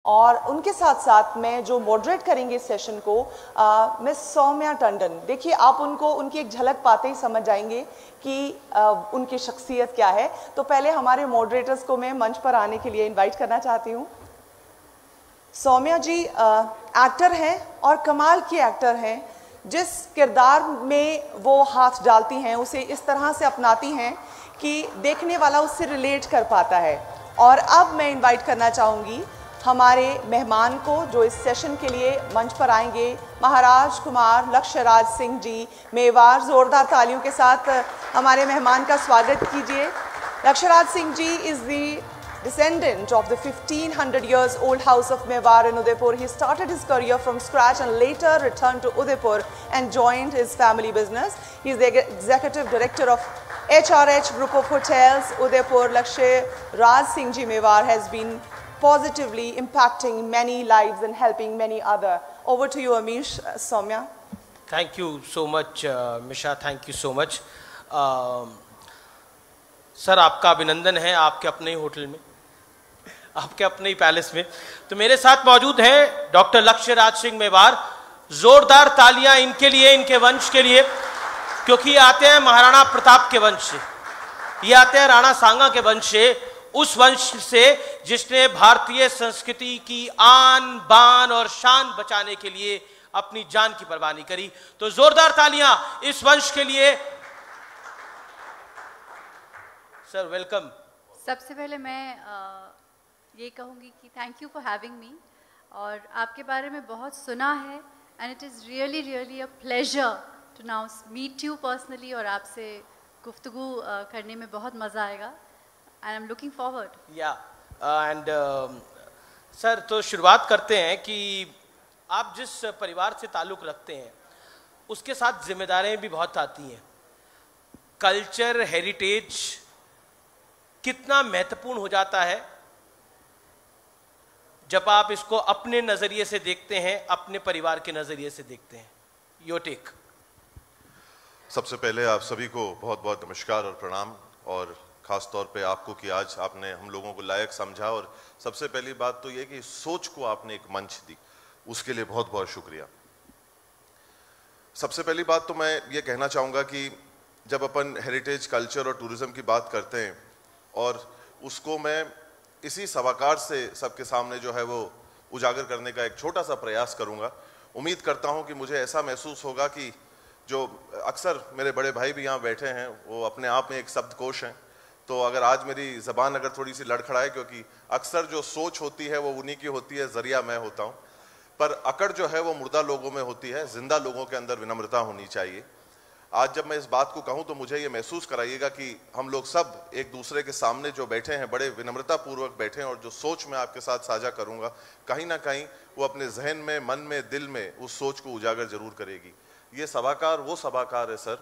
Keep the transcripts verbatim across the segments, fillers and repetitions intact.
और उनके साथ साथ में जो मॉडरेट करेंगे इस सेशन को मिस सौम्या टंडन। देखिए, आप उनको उनकी एक झलक पाते ही समझ जाएंगे कि आ, उनकी शख्सियत क्या है। तो पहले हमारे मॉडरेटर्स को मैं मंच पर आने के लिए इनवाइट करना चाहती हूँ। सौम्या जी आ, एक्टर हैं और कमाल की एक्टर हैं। जिस किरदार में वो हाथ डालती हैं उसे इस तरह से अपनाती हैं कि देखने वाला उससे रिलेट कर पाता है। और अब मैं इनवाइट करना चाहूँगी हमारे मेहमान को जो इस सेशन के लिए मंच पर आएंगे, महाराज कुमार लक्ष्यराज सिंह जी मेवाड़। जोरदार तालियों के साथ हमारे मेहमान का स्वागत कीजिए। Lakshyaraj Singh ji is the descendant of the fifteen hundred years old house of Mewar in Udaipur. He started his career from scratch and later returned to Udaipur and joined his family business. He is the executive director of H R H Group of Hotels, Udaipur. Lakshya Singh Ji Mewar has been positively impacting many lives and helping many other. Over to you, Amish. uh, Soumya. Thank you so much, uh, Misha. Thank you so much. Um, sir, आपका अभिनंदन है आपके अपने ही hotel में, आपके अपने ही palace में। तो मेरे साथ मौजूद हैं डॉक्टर लक्ष्यराज सिंह मेवाड़। जोरदार तालियां इनके लिए, इनके वंश के लिए, क्योंकि ये आते हैं महाराणा प्रताप के वंश से, ये आते हैं राणा सांगा के वंश से, उस वंश से जिसने भारतीय संस्कृति की आन बान और शान बचाने के लिए अपनी जान की परवाह नहीं करी। तो जोरदार तालियां इस वंश के लिए। Sir, welcome. सबसे पहले मैं आ, ये कहूँगी कि thank you for having me, और आपके बारे में बहुत सुना है and it is really really a pleasure to now meet you personally, और आपसे गुफ्तगू करने में बहुत मज़ा आएगा and I am looking forward. या एंड सर, तो शुरुआत करते हैं कि आप जिस परिवार से ताल्लुक़ रखते हैं उसके साथ जिम्मेदारियाँ भी बहुत आती हैं। कल्चर, हेरिटेज कितना महत्वपूर्ण हो जाता है जब आप इसको अपने नजरिए से देखते हैं, अपने परिवार के नजरिए से देखते हैं। Your take. सबसे पहले आप सभी को बहुत बहुत नमस्कार और प्रणाम, और खास तौर पे आपको कि आज आपने हम लोगों को लायक समझा, और सबसे पहली बात तो ये कि सोच को आपने एक मंच दी, उसके लिए बहुत बहुत शुक्रिया। सबसे पहली बात तो मैं ये कहना चाहूँगा कि जब अपन हेरिटेज, कल्चर और टूरिज्म की बात करते हैं, और उसको मैं इसी सभाकार से सबके सामने जो है वो उजागर करने का एक छोटा सा प्रयास करूंगा। उम्मीद करता हूं कि मुझे ऐसा महसूस होगा कि जो अक्सर मेरे बड़े भाई भी यहाँ बैठे हैं वो अपने आप में एक शब्दकोश हैं, तो अगर आज मेरी ज़बान अगर थोड़ी सी लड़खड़ाए, क्योंकि अक्सर जो सोच होती है वो उन्हीं की होती है, ज़रिया मैं होता हूँ, पर अकड़ जो है वो मुर्दा लोगों में होती है, जिंदा लोगों के अंदर विनम्रता होनी चाहिए। आज जब मैं इस बात को कहूं तो मुझे ये महसूस कराइएगा कि हम लोग सब एक दूसरे के सामने जो बैठे हैं बड़े विनम्रता पूर्वक बैठे हैं, और जो सोच मैं आपके साथ साझा करूंगा कहीं ना कहीं वो अपने जहन में, मन में, दिल में उस सोच को उजागर जरूर करेगी। ये सभाकार वो सभाकार है सर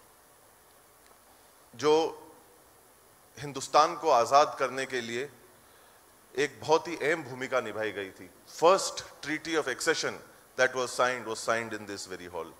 जो हिंदुस्तान को आज़ाद करने के लिए एक बहुत ही अहम भूमिका निभाई गई थी। First treaty of accession that was signed was signed in this very hall.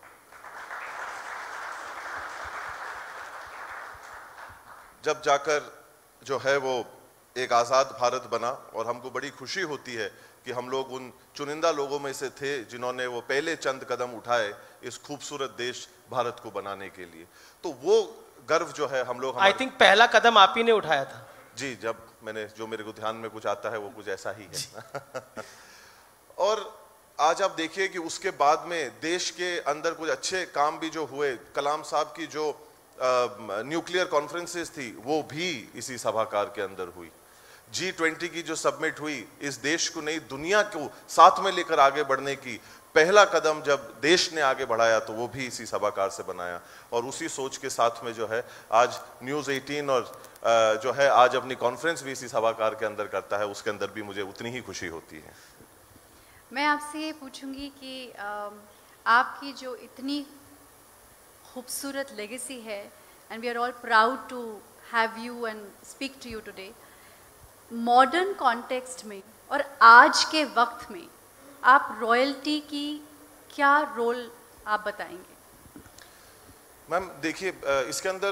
जब जाकर जो है वो एक आज़ाद भारत बना, और हमको बड़ी खुशी होती है कि हम लोग उन चुनिंदा लोगों में से थे जिन्होंने वो पहले चंद कदम उठाए इस खूबसूरत देश भारत को बनाने के लिए। तो वो गर्व जो है हम लोग, आई थिंक पहला कदम आप ही ने उठाया था। जी, जब मैंने, जो मेरे को ध्यान में कुछ आता है वो कुछ ऐसा ही है। और आज आप देखिए कि उसके बाद में देश के अंदर कुछ अच्छे काम भी जो हुए, कलाम साहब की जो न्यूक्लियर कॉन्फ्रेंसेस थी वो भी इसी सभाकार के अंदर हुई। जी ट्वेंटी की जो सबमिट हुई, इस देश को, नई दुनिया को साथ में लेकर आगे बढ़ने की पहला कदम जब देश ने आगे बढ़ाया तो वो भी इसी सभाकार से बनाया, और उसी सोच के साथ में जो है आज न्यूज़ एटीन और जो है आज अपनी कॉन्फ्रेंस भी इसी सभाकार के अंदर करता है, उसके अंदर भी मुझे उतनी ही खुशी होती है। मैं आपसे ये पूछूंगी कि आपकी जो इतनी खूबसूरत लेगेसी है, and we are all proud to have you and speak to you today, modern context में और आज के वक्त में आप रॉयल्टी की क्या रोल आप बताएंगे? मैम देखिए, इसके अंदर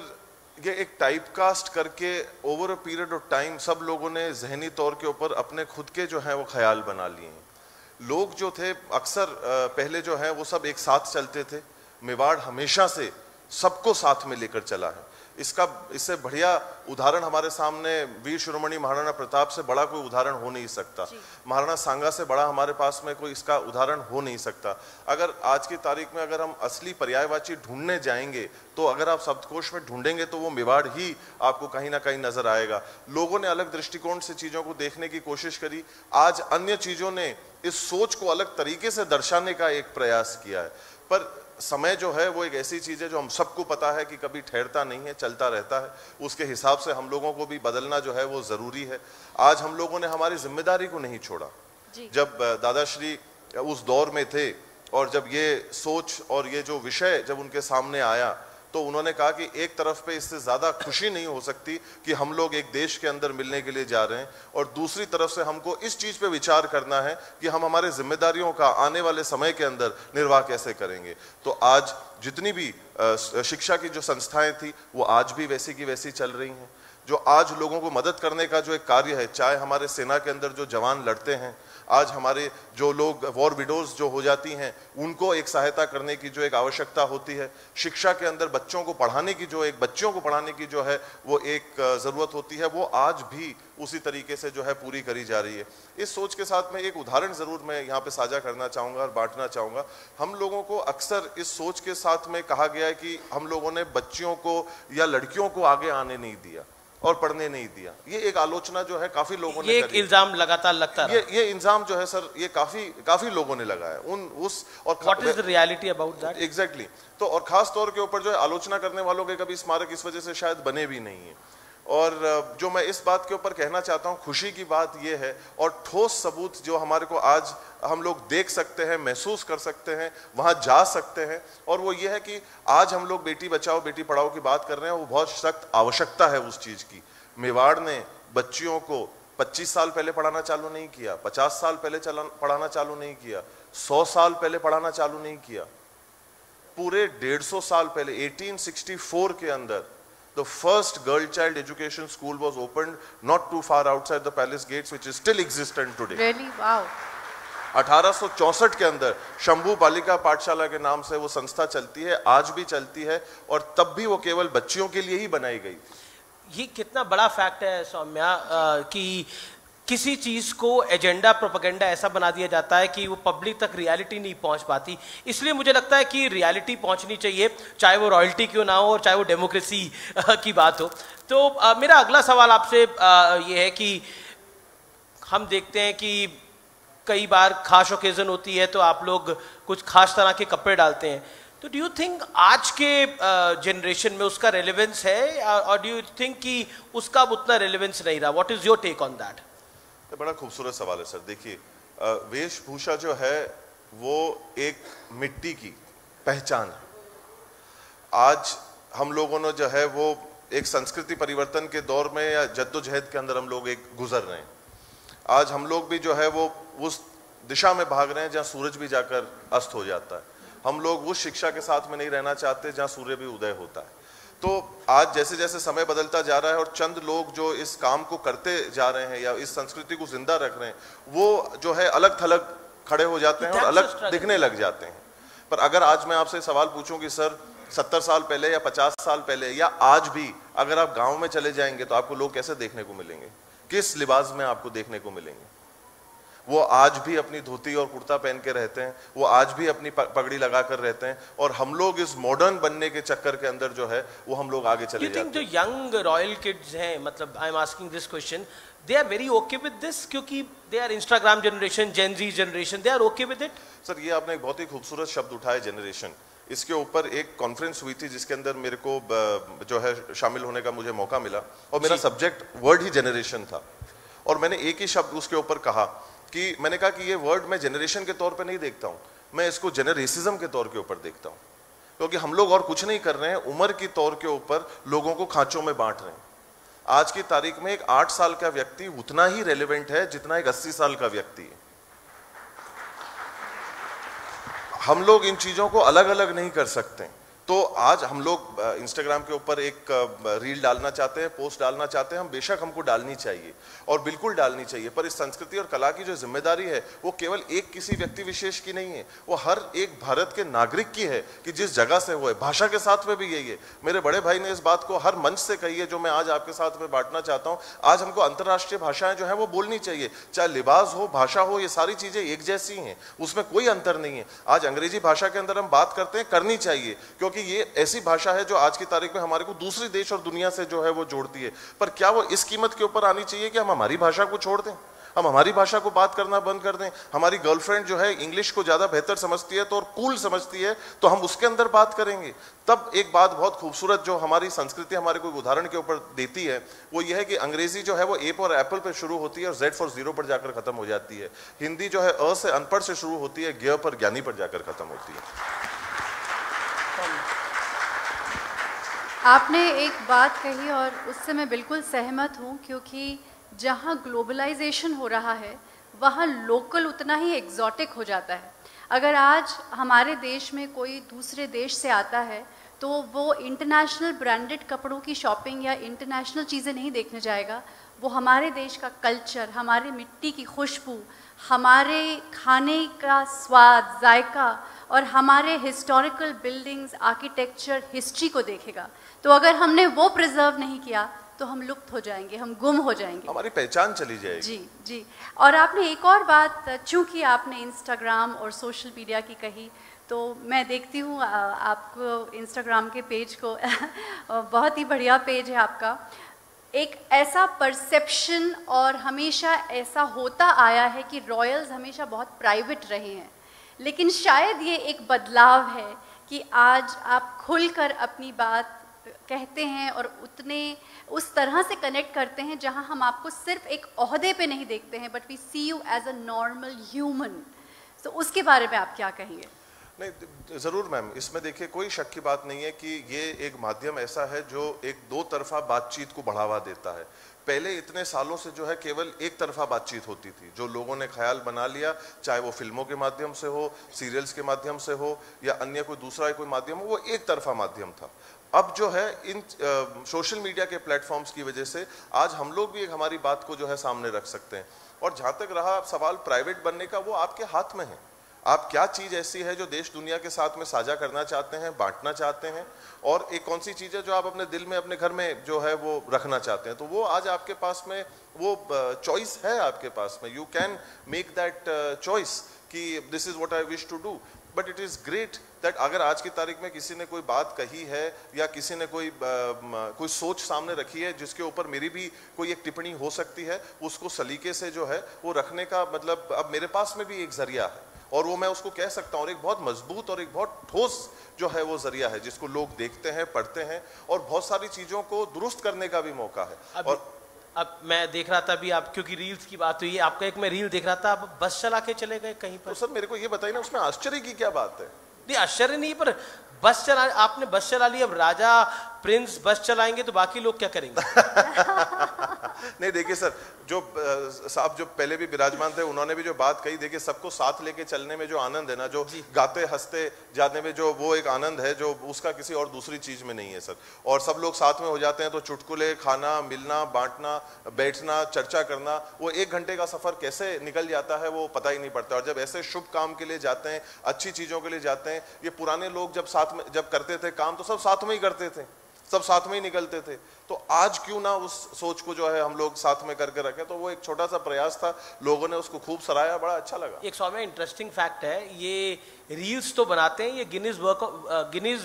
ये एक टाइप कास्ट करके over a period of time सब लोगों ने जहनी तौर के ऊपर अपने खुद के जो है वो ख्याल बना लिए हैं। लोग जो थे अक्सर पहले जो है वो सब एक साथ चलते थे। मेवाड़ हमेशा से सबको साथ में लेकर चला है। इसका इससे बढ़िया उदाहरण हमारे सामने वीर शिरोमणि महाराणा प्रताप से बड़ा कोई उदाहरण हो नहीं सकता। महाराणा सांगा से बड़ा हमारे पास में कोई इसका उदाहरण हो नहीं सकता। अगर आज की तारीख में अगर हम असली पर्यायवाची ढूंढने जाएंगे तो अगर आप शब्दकोश में ढूंढेंगे तो वो मेवाड़ ही आपको कहीं ना कहीं नजर आएगा। लोगों ने अलग दृष्टिकोण से चीजों को देखने की कोशिश करी। आज अन्य चीजों ने इस सोच को अलग तरीके से दर्शाने का एक प्रयास किया है। पर समय जो है वो एक ऐसी चीज है जो हम सबको पता है कि कभी ठहरता नहीं है, चलता रहता है। उसके हिसाब से हम लोगों को भी बदलना जो है वो जरूरी है। आज हम लोगों ने हमारी जिम्मेदारी को नहीं छोड़ा। जब दादाश्री उस दौर में थे और जब ये सोच और ये जो विषय जब उनके सामने आया तो उन्होंने कहा कि एक तरफ पे इससे ज्यादा खुशी नहीं हो सकती कि हम लोग एक देश के अंदर मिलने के लिए जा रहे हैं, और दूसरी तरफ से हमको इस चीज पे विचार करना है कि हम हमारे जिम्मेदारियों का आने वाले समय के अंदर निर्वाह कैसे करेंगे। तो आज जितनी भी शिक्षा की जो संस्थाएं थी वो आज भी वैसी की वैसी चल रही हैं। जो आज लोगों को मदद करने का जो एक कार्य है, चाहे हमारे सेना के अंदर जो जवान लड़ते हैं, आज हमारे जो लोग वॉर विडोज जो हो जाती हैं उनको एक सहायता करने की जो एक आवश्यकता होती है, शिक्षा के अंदर बच्चों को पढ़ाने की जो एक बच्चों को पढ़ाने की जो है वो एक ज़रूरत होती है, वो आज भी उसी तरीके से जो है पूरी करी जा रही है। इस सोच के साथ में एक उदाहरण ज़रूर मैं यहाँ पे साझा करना चाहूँगा और बांटना चाहूँगा। हम लोगों को अक्सर इस सोच के साथ में कहा गया है कि हम लोगों ने बच्चियों को या लड़कियों को आगे आने नहीं दिया और पढ़ने नहीं दिया। ये एक आलोचना जो है काफी लोगों ने, ये एक इल्जाम लगातार लगता रहा। ये ये इल्जाम जो है सर ये काफी काफी लोगों ने लगाया उन उस और what is the reality about that? Exactly. तो और खास तौर के ऊपर जो है आलोचना करने वालों के कभी स्मारक इस वजह से शायद बने भी नहीं है। और जो मैं इस बात के ऊपर कहना चाहता हूँ, खुशी की बात यह है और ठोस सबूत जो हमारे को आज हम लोग देख सकते हैं, महसूस कर सकते हैं, वहाँ जा सकते हैं, और वो ये है कि आज हम लोग बेटी बचाओ बेटी पढ़ाओ की बात कर रहे हैं। वो बहुत सख्त आवश्यकता है उस चीज़ की। मेवाड़ ने बच्चियों को पच्चीस साल पहले पढ़ाना चालू नहीं किया, पचास साल पहले पढ़ाना चालू नहीं किया, सौ साल पहले पढ़ाना चालू नहीं किया। पूरे डेढ़ सौ साल पहले अठारह सौ चौंसठ के अंदर the first girl child education school was opened not too far outside the palace gates, which is still existent today. Really? Wow. अठारह सौ चौंसठ के अंदर शंभू बालिका पाठशाला के नाम से वो संस्था चलती है, आज भी चलती है, और तब भी वो केवल बच्चियों के लिए ही बनाई गई। ये कितना बड़ा फैक्ट है सौम्या कि किसी चीज़ को एजेंडा प्रोपेगेंडा ऐसा बना दिया जाता है कि वो पब्लिक तक रियलिटी नहीं पहुंच पाती। इसलिए मुझे लगता है कि रियलिटी पहुंचनी चाहिए, चाहे वो रॉयल्टी क्यों ना हो और चाहे वो डेमोक्रेसी की बात हो। तो आ, मेरा अगला सवाल आपसे ये है कि हम देखते हैं कि कई बार खास ओकेजन होती है तो आप लोग कुछ खास तरह के कपड़े डालते हैं, तो डू यू थिंक आज के जनरेशन में उसका रेलेवेंस है, और डू यू थिंक कि उसका उतना रेलेवेंस नहीं रहा? What is your take on that? बड़ा खूबसूरत सवाल है सर। देखिए, वेशभूषा जो है वो एक मिट्टी की पहचान है। आज हम लोगों ने जो है वो एक संस्कृति परिवर्तन के दौर में या जद्दोजहद के अंदर हम लोग एक गुजर रहे हैं। आज हम लोग भी जो है वो उस दिशा में भाग रहे हैं जहाँ सूरज भी जाकर अस्त हो जाता है। हम लोग उस शिक्षा के साथ में नहीं रहना चाहते जहाँ सूर्य भी उदय होता है। तो आज जैसे जैसे समय बदलता जा रहा है और चंद लोग जो इस काम को करते जा रहे हैं या इस संस्कृति को जिंदा रख रहे हैं, वो जो है अलग थलग खड़े हो जाते हैं और अलग दिखने लग जाते हैं। पर अगर आज मैं आपसे सवाल पूछूं कि सर सत्तर साल पहले या पचास साल पहले या आज भी अगर आप गांव में चले जाएंगे तो आपको लोग कैसे देखने को मिलेंगे, किस लिबास में आपको देखने को मिलेंगे? वो आज भी अपनी धोती और कुर्ता पहन के रहते हैं, वो आज भी अपनी पगड़ी लगा कर रहते हैं, और हम लोग इस मॉडर्न बनने के चक्कर के अंदर जो है वो हम लोग आगे चले जाते हैं। जो यंग रॉयल किड्स हैं, मतलब I am asking this question, they are very okay with this, क्योंकि they are Instagram generation, Gen Z generation, they are okay with it? Sir, ये आपने एक बहुत ही खूबसूरत शब्द उठाया, जनरेशन। इसके ऊपर एक कॉन्फ्रेंस हुई थी जिसके अंदर मेरे को जो है शामिल होने का मुझे मौका मिला, और मेरा सब्जेक्ट वर्ड ही जनरेशन था। और मैंने एक ही शब्द उसके ऊपर कहा कि मैंने कहा कि ये वर्ड मैं जनरेशन के तौर पे नहीं देखता हूँ, मैं इसको जेनरेसिज्म के तौर के ऊपर देखता हूँ। क्योंकि हम लोग और कुछ नहीं कर रहे हैं, उम्र की तौर के ऊपर लोगों को खांचों में बांट रहे हैं। आज की तारीख में एक आठ साल का व्यक्ति उतना ही रेलेवेंट है जितना एक अस्सी साल का व्यक्ति है। हम लोग इन चीजों को अलग अलग नहीं कर सकते। तो आज हम लोग इंस्टाग्राम के ऊपर एक रील डालना चाहते हैं, पोस्ट डालना चाहते हैं, हम बेशक हमको डालनी चाहिए और बिल्कुल डालनी चाहिए, पर इस संस्कृति और कला की जो जिम्मेदारी है वो केवल एक किसी व्यक्ति विशेष की नहीं है, वो हर एक भारत के नागरिक की है कि जिस जगह से वो है। भाषा के साथ में भी यही है। मेरे बड़े भाई ने इस बात को हर मंच से कही है जो मैं आज आपके साथ में बांटना चाहता हूँ। आज हमको अंतर्राष्ट्रीय भाषाएं जो है वो बोलनी चाहिए, चाहे लिबास हो, भाषा हो, ये सारी चीजें एक जैसी हैं, उसमें कोई अंतर नहीं है। आज अंग्रेजी भाषा के अंदर हम बात करते हैं, करनी चाहिए, क्योंकि ये ऐसी भाषा है जो आज की तारीख में हमारे को दूसरे देश और दुनिया से जो है वो जोड़ती है। पर क्या वो इस कीमत के ऊपर आनी चाहिए कि हम हमारी भाषा को छोड़ दें, हम हमारी भाषा को बात करना बंद कर दें? हमारी गर्लफ्रेंड जो है इंग्लिश को ज्यादा बेहतर समझती है तो और कूल समझती है, तो हम उसके अंदर बात करेंगे। तब एक बात बहुत खूबसूरत जो हमारी संस्कृति हमारे को उदाहरण के ऊपर देती है वो ये है कि अंग्रेजी जो है वो ए पर एप्पल पर शुरू होती है और जेड फॉर जीरो पर जाकर खत्म हो जाती है। हिंदी जो है अ से अनपढ़ से शुरू होती है, ज्ञ पर ज्ञानी पर जाकर खत्म होती है। आपने एक बात कही और उससे मैं बिल्कुल सहमत हूँ, क्योंकि जहाँ ग्लोबलाइजेशन हो रहा है वहाँ लोकल उतना ही एग्जॉटिक हो जाता है। अगर आज हमारे देश में कोई दूसरे देश से आता है तो वो इंटरनेशनल ब्रांडेड कपड़ों की शॉपिंग या इंटरनेशनल चीज़ें नहीं देखने जाएगा, वो हमारे देश का कल्चर, हमारे मिट्टी की खुशबू, हमारे खाने का स्वाद, जायका और हमारे हिस्टोरिकल बिल्डिंग्स, आर्किटेक्चर, हिस्ट्री को देखेगा। तो अगर हमने वो प्रिजर्व नहीं किया तो हम लुप्त हो जाएंगे, हम गुम हो जाएंगे, हमारी पहचान चली जाएगी। जी जी। और आपने एक और बात, चूंकि आपने इंस्टाग्राम और सोशल मीडिया की कही, तो मैं देखती हूँ आपको इंस्टाग्राम के पेज को बहुत ही बढ़िया पेज है आपका। एक ऐसा परसेप्शन और हमेशा ऐसा होता आया है कि रॉयल्स हमेशा बहुत प्राइवेट रहे हैं, लेकिन शायद ये एक बदलाव है कि आज आप खुलकर अपनी बात कहते हैं और उतने उस तरह से कनेक्ट करते हैं जहां हम आपको सिर्फ एक ओहदे पे नहीं देखते हैं, but we see you as a normal human. तो उसके बारे में आप क्या कहेंगे? नहीं, ज़रूर मैम, इसमें देखिए कोई शक की बात नहीं है कि ये एक माध्यम ऐसा है जो एक दो तरफा बातचीत को बढ़ावा देता है। पहले इतने सालों से जो है केवल एक तरफा बातचीत होती थी, जो लोगों ने ख्याल बना लिया, चाहे वो फिल्मों के माध्यम से हो, सीरियल्स के माध्यम से हो या अन्य कोई दूसरा कोई माध्यम हो, वो एक तरफा माध्यम था। अब जो है इन सोशल मीडिया के प्लेटफॉर्म्स की वजह से आज हम लोग भी एक हमारी बात को जो है सामने रख सकते हैं। और जहाँ तक रहा सवाल प्राइवेट बनने का, वो आपके हाथ में है। आप क्या चीज़ ऐसी है जो देश दुनिया के साथ में साझा करना चाहते हैं, बांटना चाहते हैं, और एक कौन सी चीज़ है जो आप अपने दिल में, अपने घर में जो है वो रखना चाहते हैं। तो वो आज आपके पास में वो चॉइस है, आपके पास में you can make that choice कि this is what I wish to do. But it is great that अगर आज की तारीख में किसी ने कोई बात कही है या किसी ने कोई आ, कोई सोच सामने रखी है जिसके ऊपर मेरी भी कोई एक टिप्पणी हो सकती है, उसको सलीके से जो है वो रखने का मतलब अब मेरे पास में भी एक जरिया है और वो मैं उसको कह सकता हूँ। और एक बहुत मजबूत और एक बहुत ठोस जो है वो जरिया है जिसको लोग देखते हैं, पढ़ते हैं और बहुत सारी चीज़ों को दुरुस्त करने का भी मौका है। और अब मैं देख रहा था अभी आप, क्योंकि रील्स की बात हुई है, आपका एक मैं रील देख रहा था, आप बस चला के चले गए कहीं पर। तो सर मेरे को ये बताइए ना, उसमें आश्चर्य की क्या बात है? नहीं, आश्चर्य नहीं, पर बस चला, आपने बस चला ली, अब राजा प्रिंस बस चलाएंगे तो बाकी लोग क्या करेंगे? नहीं देखिए सर, जो साहब जो पहले भी विराजमान थे उन्होंने भी जो बात कही, देखिए सबको साथ लेके चलने में जो आनंद है ना, जो गाते हंसते जाने में जो वो एक आनंद है, जो उसका किसी और दूसरी चीज में नहीं है सर। और सब लोग साथ में हो जाते हैं तो चुटकुले, खाना, मिलना, बांटना, बैठना, चर्चा करना, वो एक घंटे का सफर कैसे निकल जाता है वो पता ही नहीं पड़ता। और जब ऐसे शुभ काम के लिए जाते हैं, अच्छी चीजों के लिए जाते हैं, ये पुराने लोग जब साथ में जब करते थे काम तो सब साथ में ही करते थे, सब साथ में ही निकलते थे। तो आज क्यों ना उस सोच को जो है हम लोग साथ में करके रखें। तो वो एक छोटा सा प्रयास था, लोगों ने उसको खूब सराहा, बड़ा अच्छा लगा। एक सौ में इंटरेस्टिंग फैक्ट है, ये रील्स तो बनाते हैं, ये Guinness work Guinness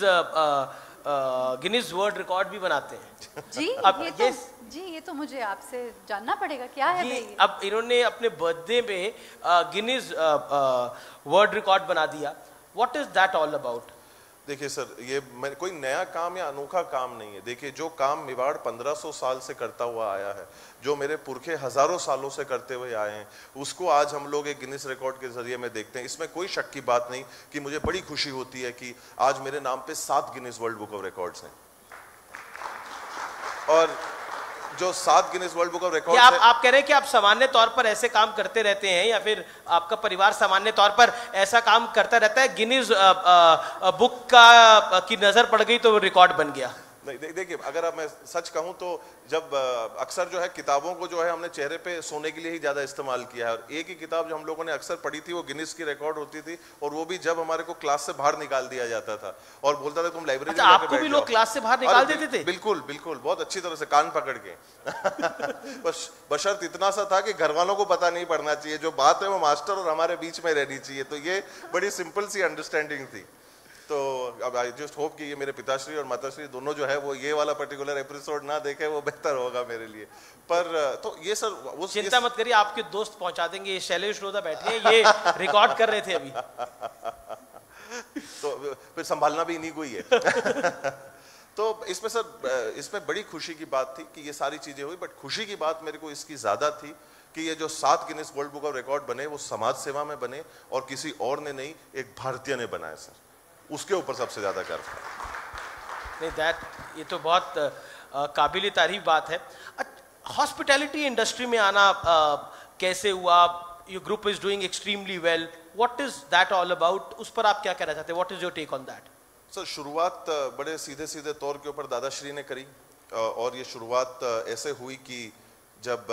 Guinness world record भी बनाते हैं जी। अब ये ये तो, जी ये तो मुझे आपसे जानना पड़ेगा, क्या है ये भाई? अब इन्होंने अपने बर्थडे में गिनीज वर्ल्ड रिकॉर्ड बना दिया। What is that all about? देखिए सर, ये कोई नया काम या अनोखा काम नहीं है। देखिए जो काम मेवाड़ पंद्रह सौ साल से करता हुआ आया है, जो मेरे पुरखे हजारों सालों से करते हुए आए हैं, उसको आज हम लोग एक गिनीज रिकॉर्ड के जरिए में देखते हैं। इसमें कोई शक की बात नहीं कि मुझे बड़ी खुशी होती है कि आज मेरे नाम पे सात Guinness world book of records हैं। और जो सात Guinness world book of record आप आप कह रहे हैं कि आप सामान्य तौर पर ऐसे काम करते रहते हैं या फिर आपका परिवार सामान्य तौर पर ऐसा काम करता रहता है, गिनीज बुक का की नजर पड़ गई तो रिकॉर्ड बन गया? नहीं, देखिए, अगर अब मैं सच कहूं तो जब अक्सर जो है किताबों को जो है हमने चेहरे पे सोने के लिए ही ज्यादा इस्तेमाल किया है, और एक ही किताब जो हम लोगों ने अक्सर पढ़ी थी वो गिनीज की रिकॉर्ड होती थी, और वो भी जब हमारे को क्लास से बाहर निकाल दिया जाता था और बोलता था तुम लाइब्रेरी अच्छा, आपको भी लोग क्लास से बाहर निकाल देते थे? बिल्कुल बिल्कुल, बहुत अच्छी तरह से कान पकड़ के बस बशर्त इतना सा था कि घर वालों को पता नहीं पड़ना चाहिए, जो बात है वो मास्टर और हमारे बीच में रहनी चाहिए, तो ये बड़ी सिंपल सी अंडरस्टैंडिंग थी। तो अब आई जस्ट होप कि ये मेरे पिताश्री और माताश्री दोनों जो है वो ये वाला पर्टिकुलर एपिसोड ना देखे, वो बेहतर होगा मेरे लिए। पर तो ये सर वो चिंता मत करिए, आपके दोस्त पहुंचा देंगे, ये शैलेश रोधा बैठे हैं, ये रिकॉर्ड कर रहे थे अभी तो फिर संभालना भी इन्हीं को ही है तो इसमें सर इसमें बड़ी खुशी की बात थी कि ये सारी चीजें हुई, बट खुशी की बात मेरे को इसकी ज्यादा थी कि ये जो सात Guinness world book of record बने वो समाज सेवा में बने, और किसी और ने नहीं, एक भारतीय ने बनाए सर, उसके ऊपर सबसे ज्यादा गर्व है। नहीं, दैट ये तो बहुत काबिल तारीफ बात है। हॉस्पिटैलिटी इंडस्ट्री में आना uh, कैसे हुआ? Your group is doing extremely well, what is that all about? उस पर आप क्या कहना चाहते हैं? What is your take on that? Sir, शुरुआत बड़े सीधे सीधे तौर के ऊपर दादाश्री ने करी, और ये शुरुआत ऐसे हुई कि जब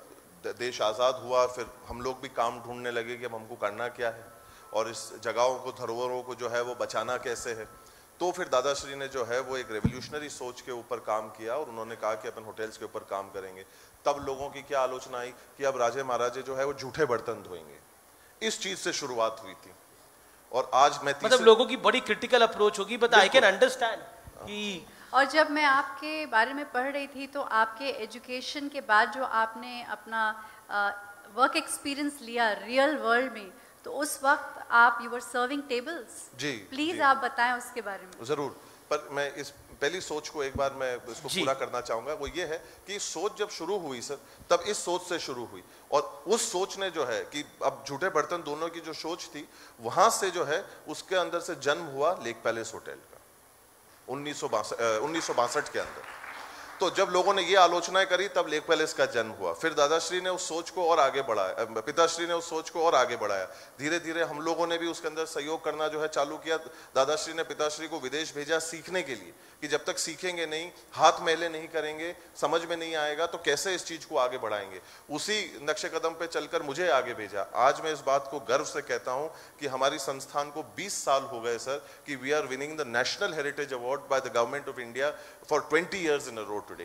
देश आज़ाद हुआ फिर हम लोग भी काम ढूंढने लगे कि अब हमको करना क्या है, और इस जगहों को, धरोहरों को जो है वो बचाना कैसे है। तो फिर दादाश्री ने जो है वो एक रेवोल्यूशनरी सोच के ऊपर काम किया, और उन्होंने कहा कि अपन होटल्स के ऊपर काम करेंगे। तब लोगों की क्या आलोचना आई कि अब राजे महाराजे जो है वो झूठे बर्तन धोएंगे। इस चीज से शुरुआत हुई थी, और आज मैं मतलब लोगों की बड़ी क्रिटिकल अप्रोच होगी, बट आई कैन अंडरस्टैंड कि और जब मैं आपके बारे में पढ़ रही थी तो आपके एजुकेशन के बाद जो आपने अपना वर्क एक्सपीरियंस लिया रियल वर्ल्ड में, तो उस वक्त आप यू वर सर्विंग टेबल्स। जी, प्लीज जी। आप बताएं उसके बारे में। जरूर, पर मैं इस पहली सोच को एक बार मैं इसको पूरा करना चाहूंगा। वो ये है कि सोच जब शुरू हुई सर, तब इस सोच से शुरू हुई, और उस सोच ने जो है कि अब झूठे बर्तन दोनों की जो सोच थी, वहां से जो है उसके अंदर से जन्म हुआ लेक पैलेस होटल का उन्नीस सौ बासठ के अंदर। तो जब लोगों ने ये आलोचनाएं करी तब लेक पैलेस का जन्म हुआ। फिर दादाश्री ने उस सोच को और आगे बढ़ाया, पिताश्री ने उस सोच को और आगे बढ़ाया। धीरे धीरे हम लोगों ने भी उसके अंदर सहयोग करना जो है चालू किया। दादाश्री ने पिताश्री को विदेश भेजा सीखने के लिए, कि जब तक सीखेंगे नहीं, हाथ मैले नहीं करेंगे, समझ में नहीं आएगा तो कैसे इस चीज को आगे बढ़ाएंगे। उसी नक्शे कदम पे चलकर मुझे आगे भेजा। आज मैं इस बात को गर्व से कहता हूं कि हमारी संस्थान को बीस साल हो गए सर कि we are winning the national heritage award by the government of India for twenty years in a row today.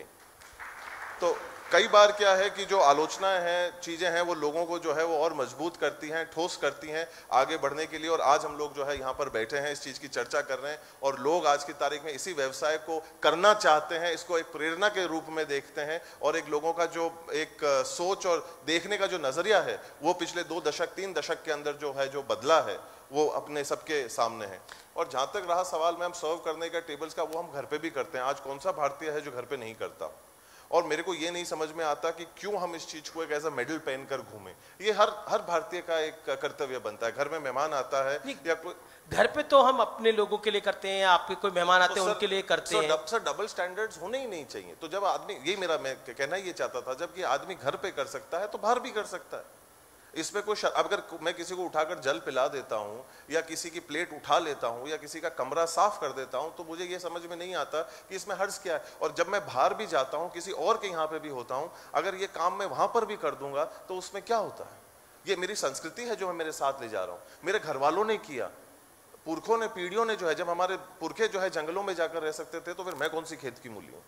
तो कई बार क्या है कि जो आलोचनाएं हैं, चीजें हैं, वो लोगों को जो है वो और मजबूत करती हैं, ठोस करती हैं आगे बढ़ने के लिए। और आज हम लोग जो है यहाँ पर बैठे हैं, इस चीज की चर्चा कर रहे हैं, और लोग आज की तारीख में इसी व्यवसाय को करना चाहते हैं, इसको एक प्रेरणा के रूप में देखते हैं, और एक लोगों का जो एक सोच और देखने का जो नजरिया है वो पिछले दो दशक तीन दशक के अंदर जो है जो बदला है वो अपने सबके सामने है। और जहां तक रहा सवाल में हम सर्व करने का टेबल्स का, वो हम घर पे भी करते हैं। आज कौन सा भारतीय है जो घर पे नहीं करता? और मेरे को ये नहीं समझ में आता कि क्यों हम इस चीज को एक ऐसा मेडल पहनकर घूमें। ये हर हर भारतीय का एक कर्तव्य बनता है। घर में मेहमान आता है या कोई, घर पे तो हम अपने लोगों के लिए करते हैं, आपके कोई मेहमान आते हैं तो उनके लिए करते सर, हैं। डब, सर डबल स्टैंडर्ड्स होने ही नहीं चाहिए। तो जब आदमी, ये मेरा मैं कहना ये चाहता था, जबकि आदमी घर पे कर सकता है तो बाहर भी कर सकता है। इसमें कोई, अगर मैं किसी को उठाकर जल पिला देता हूं, या किसी की प्लेट उठा लेता हूं, या किसी का कमरा साफ कर देता हूं, तो मुझे ये समझ में नहीं आता कि इसमें हर्ज क्या है। और जब मैं बाहर भी जाता हूं, किसी और के यहाँ पे भी होता हूं, अगर ये काम मैं वहां पर भी कर दूंगा तो उसमें क्या होता है? ये मेरी संस्कृति है जो मैं मेरे साथ ले जा रहा हूं। मेरे घर वालों ने किया, पुरखों ने, पीढ़ियों ने जो है, जब हमारे पुरखे जो है जंगलों में जाकर रह सकते थे, तो फिर मैं कौन सी खेत की मूली हूँ?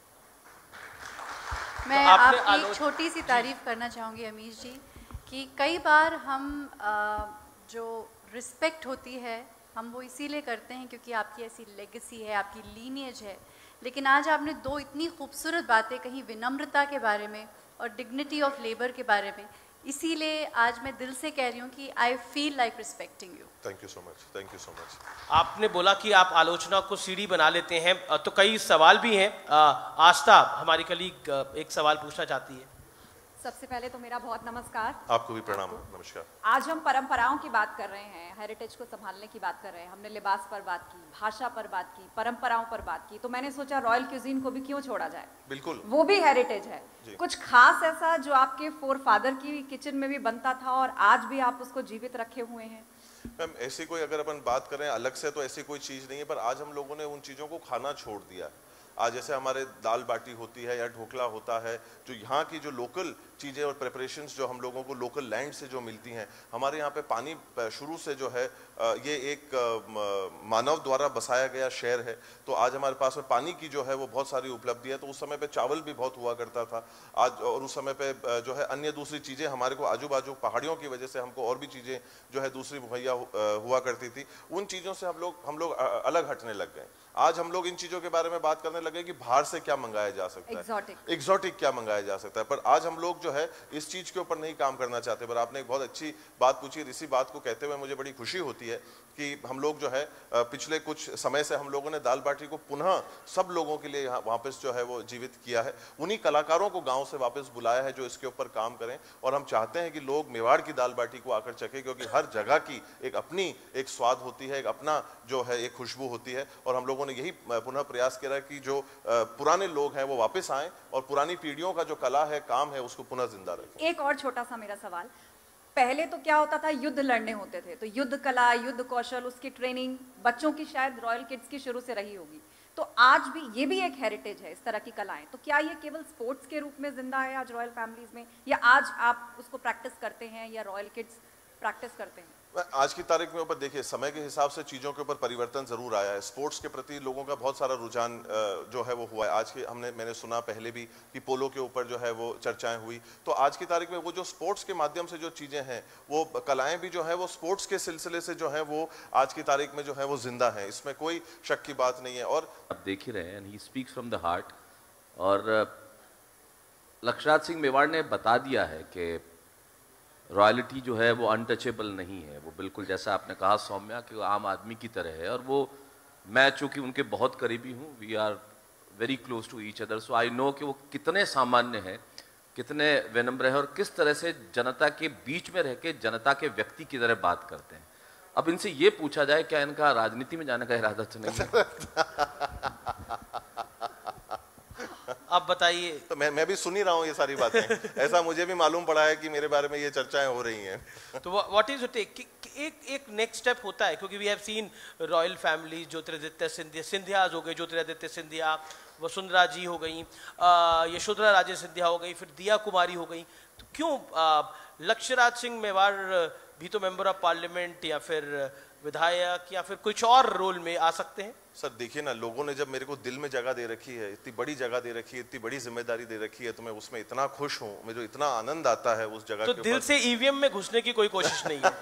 मैं तो आपकी एक छोटी सी तारीफ करना चाहूंगी अमीश जी, कि कई बार हम जो रिस्पेक्ट होती है हम वो इसीलिए करते हैं क्योंकि आपकी ऐसी लेगेसी है, आपकी लीनियज है। लेकिन आज आपने दो इतनी खूबसूरत बातें कही, विनम्रता के बारे में और डिग्निटी ऑफ लेबर के बारे में, इसीलिए आज मैं दिल से कह रही हूँ कि I feel like respecting you. Thank you so much, thank you so much. आपने बोला कि आप आलोचना को सीढ़ी बना लेते हैं, तो कई सवाल भी हैं। आस्था हमारी कलीग एक सवाल पूछना चाहती है। सबसे पहले तो मेरा बहुत नमस्कार। आपको भी प्रणाम। नमस्कार। आज हम परंपराओं की बात कर रहे हैं, हेरिटेज को संभालने की बात कर रहे हैं। हमने लिबास पर बात की, भाषा पर बात की, परंपराओं पर बात की, तो मैंने सोचा रॉयल क्यूजीन को भी क्यों छोड़ा जाए। बिल्कुल, वो भी हेरिटेज है। कुछ खास ऐसा जो आपके फोर फादर की किचन में भी बनता था और आज भी आप उसको जीवित रखे हुए हैं? मैम ऐसी कोई अगर अपन बात करें अलग से तो ऐसी कोई चीज़ नहीं है, पर आज हम लोगों ने उन चीज़ों को खाना छोड़ दिया। आज जैसे हमारे दाल बाटी होती है या ढोकला होता है, जो यहाँ की जो लोकल चीज़ें और प्रिपरेशंस जो हम लोगों को लोकल लैंड से जो मिलती हैं, हमारे यहाँ पे पानी शुरू से जो है ये एक मानव द्वारा बसाया गया शहर है, तो आज हमारे पास में पानी की जो है वो बहुत सारी उपलब्धि है। तो उस समय पे चावल भी बहुत हुआ करता था आज, और उस समय पे जो है अन्य दूसरी चीज़ें हमारे को आजू बाजू पहाड़ियों की वजह से हमको और भी चीज़ें जो है दूसरी मुहैया हुआ करती थी। उन चीज़ों से हम लोग हम लोग अलग हटने लग गए। आज हम लोग इन चीज़ों के बारे में बात करने लगे कि बाहर से क्या मंगाया जा सकता है, एग्जॉटिक क्या मंगाया जा सकता है, पर आज हम लोग जो है इस चीज़ के ऊपर नहीं काम करना चाहते। पर आपने एक बहुत अच्छी बात पूछी, इसी बात को कहते हुए मुझे बड़ी खुशी होती है कि हम लोग जो है पिछले कुछ समय से हम लोगों ने दाल बाटी को पुनः सब लोगों के लिए यहाँ वापस जो है वो जीवित किया है। उन्हीं कलाकारों को गांव से वापस बुलाया है जो इसके ऊपर काम करें, और हम चाहते हैं कि लोग मेवाड़ की दाल बाटी को आकर चखें, क्योंकि हर जगह की एक अपनी एक स्वाद होती है, एक अपना जो है एक खुशबू होती है। और हम लोगों ने यही पुनः प्रयास किया कि जो पुराने लोग हैं वो वापस आएं और पुरानी पीढ़ियों का जो कला है, काम है, उसको पुनः जिंदा रखें। एक और छोटा सा मेरा सवाल, पहले तो क्या होता था, युद्ध लड़ने होते थे, तो युद्ध कला, युद्ध कौशल, उसकी ट्रेनिंग बच्चों की शायद रॉयल किड्स की शुरू से रही होगी, तो आज भी ये भी एक हेरिटेज है, इस तरह की कलाएं। तो क्या ये केवल स्पोर्ट्स के रूप में जिंदा है आज रॉयल फैमिलीज में, या आज आप उसको प्रैक्टिस करते हैं या रॉयल किड्स प्रैक्टिस करते हैं? आज की तारीख में ऊपर देखिए, समय के हिसाब से चीज़ों के ऊपर परिवर्तन जरूर आया है। स्पोर्ट्स के प्रति लोगों का बहुत सारा रुझान जो है वो हुआ है। आज के हमने मैंने सुना पहले भी कि पोलो के ऊपर जो है वो चर्चाएं हुई, तो आज की तारीख में वो जो स्पोर्ट्स के माध्यम से जो चीज़ें हैं, वो कलाएं भी जो है वो स्पोर्ट्स के सिलसिले से जो है वो आज की तारीख में जो है वो जिंदा है, इसमें कोई शक की बात नहीं है। और आप देख ही रहे हैं, he speaks from the heart, और लक्षराज सिंह मेवाड़ ने बता दिया है कि रॉयल्टी जो है वो अनटचेबल नहीं है। वो बिल्कुल जैसा आपने कहा सौम्या कि वो आम आदमी की तरह है, और वो मैं चूँकि उनके बहुत करीबी हूँ, we are very close to each other, so I know कि वो कितने सामान्य हैं, कितने विनम्र हैं, और किस तरह से जनता के बीच में रह के जनता के व्यक्ति की तरह बात करते हैं। अब इनसे ये पूछा जाए क्या इनका राजनीति में जाने का इरादा तो नहीं है? आप बताइए। तो मैं मैं भी सुन ही रहा हूँ ये सारी बातें। ऐसा मुझे भी मालूम पड़ा है कि मेरे बारे में ये चर्चाएं हो रही हैं। तो व्हाट इज इट, एक एक नेक्स्ट स्टेप होता है, क्योंकि we have seen royal family, Jyotiraditya Scindia Scindias हो गए, ज्योतिरादित्य सिंधिया, वसुंधरा जी हो गई, यशोधरा राजे सिंधिया हो गई, फिर दिया कुमारी हो गई, तो क्यों लक्षराज सिंह मेवाड़ भी तो मेंबर ऑफ पार्लियामेंट या फिर विधायक या फिर कुछ और रोल में आ सकते हैं? सर देखिए ना, लोगों ने जब मेरे को दिल में जगह दे रखी है, इतनी बड़ी जगह दे रखी है, इतनी बड़ी जिम्मेदारी दे रखी है, तो मैं उसमें इतना खुश हूँ, मुझे इतना आनंद आता है उस जगह तो के दिल से ईवीएम में घुसने की कोई कोशिश नहीं है?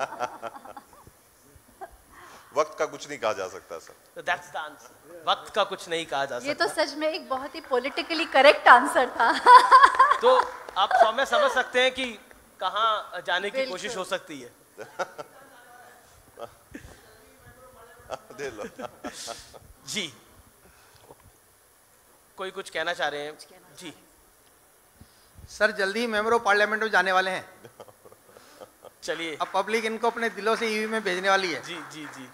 वक्त का कुछ नहीं कहा जा सकता सर। तो दैट्स द आंसर, वक्त का कुछ नहीं कहा जा सकता। ये तो सच में एक बहुत ही पॉलिटिकली करेक्ट आंसर था। तो आप समय समझ सकते हैं कि कहाँ जाने की कोशिश हो सकती है। दे लो। जी, कोई कुछ कहना चाह रहे हैं? जी सर, जल्दी ही मेंबर ऑफ पार्लियामेंट में जाने वाले हैं। चलिए, अब पब्लिक इनको अपने दिलों से ईवी में भेजने वाली है। जी जी जी।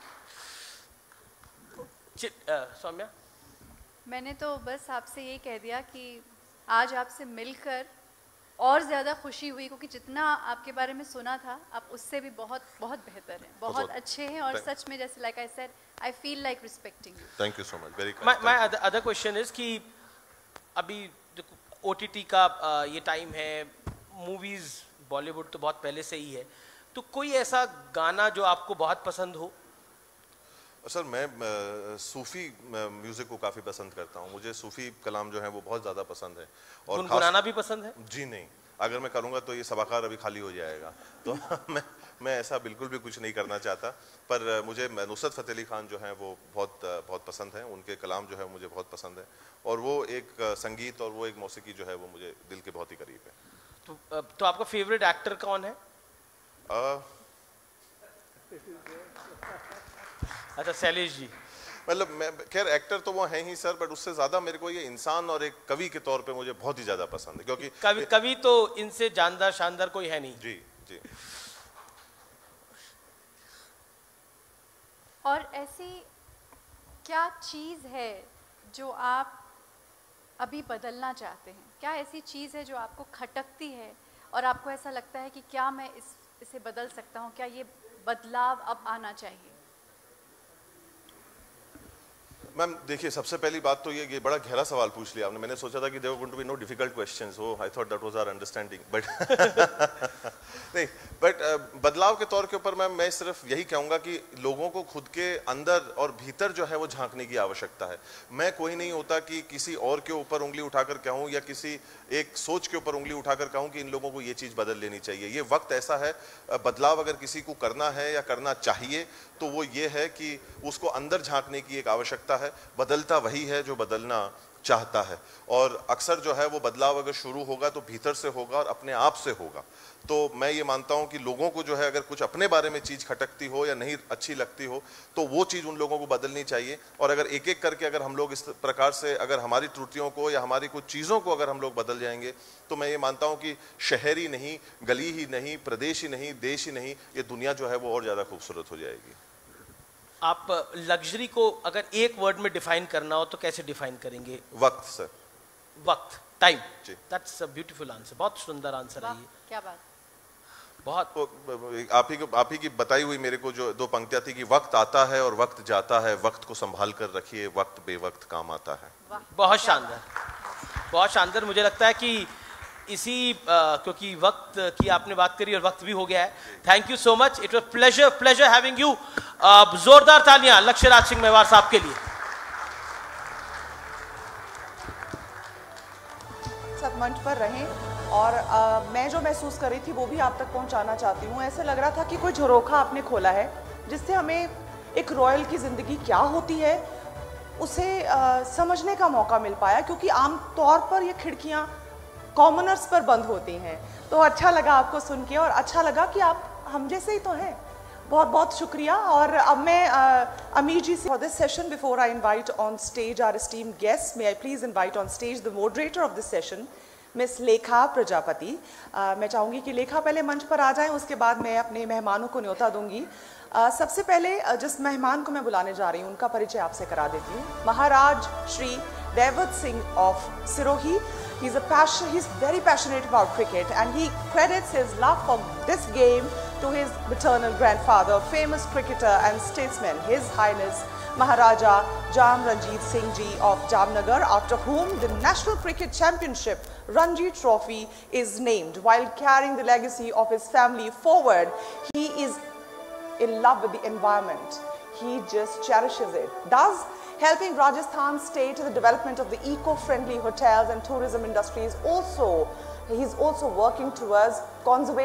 सौम्या, मैंने तो बस आपसे ये कह दिया कि आज आपसे मिलकर और ज़्यादा खुशी हुई, क्योंकि जितना आपके बारे में सुना था आप उससे भी बहुत बहुत बेहतर हैं, बहुत अच्छे हैं, और सच में जैसे like I said, I feel like respecting you. Thank you so much, very my my other question is कि अभी ओटीटी का ये टाइम है, मूवीज बॉलीवुड तो बहुत पहले से ही है, तो कोई ऐसा गाना जो आपको बहुत पसंद हो? सर मैं सूफ़ी म्यूज़िक को काफ़ी पसंद करता हूँ, मुझे सूफ़ी कलाम जो है वो बहुत ज़्यादा पसंद है। और गुनगुनाना भी पसंद है? जी नहीं, अगर मैं करूँगा तो ये सभाकार अभी खाली हो जाएगा, तो मैं मैं ऐसा बिल्कुल भी कुछ नहीं करना चाहता। पर मुझे नुसरत फ़तेह अली खान जो है वो बहुत बहुत पसंद है, उनके कलाम जो है मुझे बहुत पसंद है, और वो एक संगीत और वो एक मौसीकी जो है वो मुझे दिल के बहुत ही करीब है। तो, तो आपका फेवरेट एक्टर कौन है? आ, अच्छा, शैलेश जी। मतलब मैं खैर एक्टर तो वो है ही सर, बट उससे ज्यादा मेरे को ये इंसान और एक कवि के तौर पे मुझे बहुत ही ज्यादा पसंद है, क्योंकि कवि कवि तो इनसे जानदार शानदार कोई है नहीं। जी जी। और ऐसी क्या चीज़ है जो आप अभी बदलना चाहते हैं? क्या ऐसी चीज़ है जो आपको खटकती है और आपको ऐसा लगता है कि क्या मैं इस इसे बदल सकता हूँ, क्या ये बदलाव अब आना चाहिए? मैम देखिए, सबसे पहली बात तो ये ये बड़ा गहरा सवाल पूछ लिया आपने। मैंने सोचा था कि there were going to be no difficult questions, so I thought that was our understanding, but नहीं, बट uh, बदलाव के तौर के ऊपर मैम मैं सिर्फ यही कहूँगा कि लोगों को खुद के अंदर और भीतर जो है वो झांकने की आवश्यकता है। मैं कोई नहीं होता कि किसी और के ऊपर उंगली उठाकर कहूँ या किसी एक सोच के ऊपर उंगली उठाकर कहूँ कि इन लोगों को ये चीज़ बदल लेनी चाहिए। ये वक्त ऐसा है, बदलाव अगर किसी को करना है या करना चाहिए तो वो ये है कि उसको अंदर झांकने की एक आवश्यकता है। बदलता वही है जो बदलना चाहता है, और अक्सर जो है वो बदलाव अगर शुरू होगा तो भीतर से होगा और अपने आप से होगा। तो मैं ये मानता हूं कि लोगों को जो है अगर कुछ अपने बारे में चीज़ खटकती हो या नहीं अच्छी लगती हो तो वो चीज़ उन लोगों को बदलनी चाहिए। और अगर एक एक करके अगर हम लोग इस प्रकार से अगर हमारी त्रुटियों को या हमारी कुछ चीज़ों को अगर हम लोग बदल जाएंगे तो मैं ये मानता हूं कि शहर ही नहीं, गली ही नहीं, प्रदेश ही नहीं, देश ही नहीं, ये दुनिया जो है वो और ज़्यादा खूबसूरत हो जाएगी। आप लग्जरी को अगर एक वर्ड में डिफाइन करना हो तो कैसे डिफाइन करेंगे? वक्त सर। वक्त, टाइम। जी, दैट्स अ ब्यूटीफुल आंसर, बहुत सुंदर आंसर है ये। क्या बात। बहुत तो आप ही को आप ही की बताई हुई मेरे को जो दो पंक्तियां थी कि वक्त आता है और वक्त जाता है, वक्त को संभाल कर रखिए, वक्त बेवक्त काम आता है। बहुत शानदार, बहुत शानदार। मुझे लगता है कि इसी uh, क्योंकि वक्त की आपने बात करी और वक्त भी हो गया है। Thank you so much, it was pleasure pleasure having you. जोरदार तालियां लक्ष्यराज सिंह मेवाड़ साहब के लिए। सब मंच पर रहें और आ, मैं जो महसूस कर रही थी वो भी आप तक पहुंचाना चाहती हूँ। ऐसे लग रहा था कि कोई झरोखा आपने खोला है जिससे हमें एक रॉयल की ज़िंदगी क्या होती है उसे आ, समझने का मौका मिल पाया, क्योंकि आम तौर पर ये खिड़कियाँ कॉमनर्स पर बंद होती हैं। तो अच्छा लगा आपको सुन के और अच्छा लगा कि आप हम जैसे ही तो हैं। बहुत बहुत शुक्रिया। और अब मैं अमीर जी से, for this session before I invite on stage our esteemed guest, may I please invite on stage the moderator of this session miss Lekha Prajapati. uh, मैं चाहूँगी कि लेखा पहले मंच पर आ जाएं, उसके बाद मैं अपने मेहमानों को न्योता दूंगी। uh, सबसे पहले uh, जिस मेहमान को मैं बुलाने जा रही हूँ उनका परिचय आपसे करा देती हूँ। Maharaj Shri Devat Singh of Sirohi. He's a passion, he's very passionate about cricket and he credits his love for this game to his maternal grandfather, famous cricketer and statesman, His Highness Maharaja Jam Ranjit Singh Ji of Jamnagar, after whom the National Cricket Championship Ranji Trophy is named. While carrying the legacy of his family forward, he is in love with the environment. He just cherishes it. Does helping Rajasthan state to the development of the eco-friendly hotels and tourism industries. Also, he's also working towards conservation